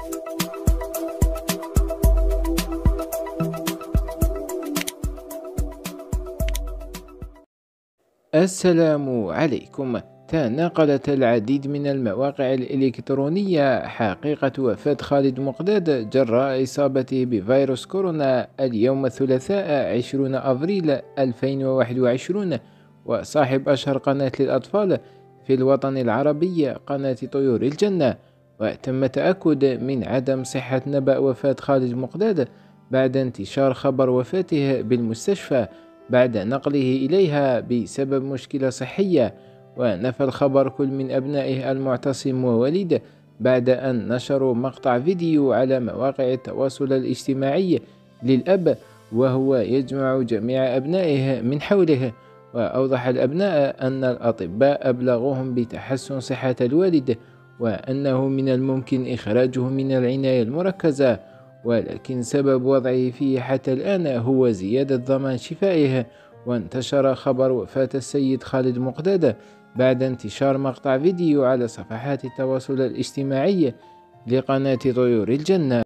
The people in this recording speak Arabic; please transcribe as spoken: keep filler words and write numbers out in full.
السلام عليكم. تناقلت العديد من المواقع الإلكترونية حقيقة وفاة خالد مقداد جراء إصابته بفيروس كورونا اليوم الثلاثاء عشرين أفريل ألفين وواحد وعشرين، وصاحب أشهر قناة للأطفال في الوطن العربي قناة طيور الجنة. وتم التأكد من عدم صحة نبأ وفاة خالد مقداد بعد انتشار خبر وفاته بالمستشفى بعد نقله إليها بسبب مشكلة صحية. ونفى الخبر كل من أبنائه المعتصم ووليد بعد أن نشروا مقطع فيديو على مواقع التواصل الاجتماعي للأب وهو يجمع جميع أبنائه من حوله. وأوضح الأبناء أن الأطباء أبلغوهم بتحسن صحة الوالد وأنه من الممكن إخراجه من العناية المركزة، ولكن سبب وضعه فيه حتى الآن هو زيادة ضمان شفائه. وانتشر خبر وفاة السيد خالد مقداد بعد انتشار مقطع فيديو على صفحات التواصل الاجتماعي لقناة طيور الجنة.